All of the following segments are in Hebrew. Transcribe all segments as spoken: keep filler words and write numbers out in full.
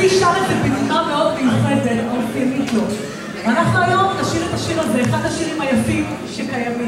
אבי שר את זה בנימה מאוד מיוחדת, אופיינית לו. ואנחנו היום נשיר את השיר הזה, אחד השירים היפים שקיימים.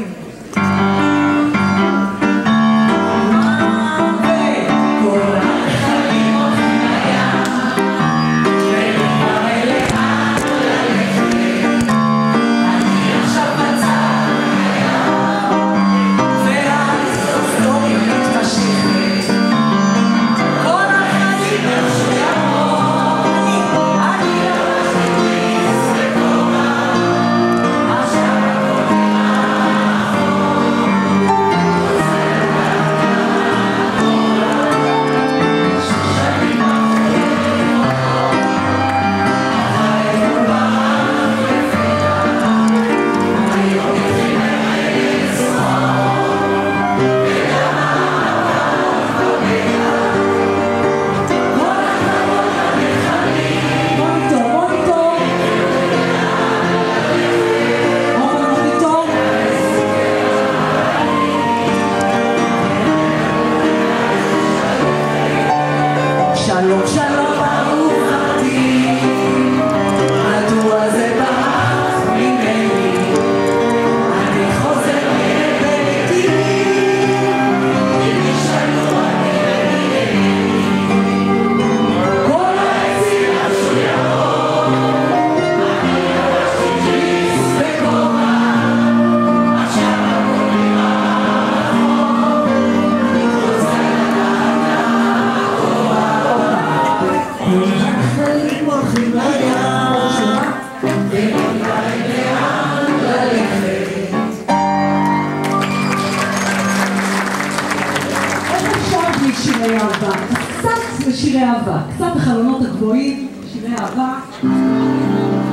שלום שלום אהובתי, מדוע זה ברח ממני, אני חוזר לביתי, אם ישאלו אני אינני, כל העצים עשו ירוק, אני ירשתי ג'יס וקומה, עכשיו הכל נראה, אני רוצה החיים הולכים לים, ואין להם לאן ללכת. איך אפשר בלי שירי אהבה? קצת לשירי אהבה, קצת החלונות הגבוהים, שירי אהבה.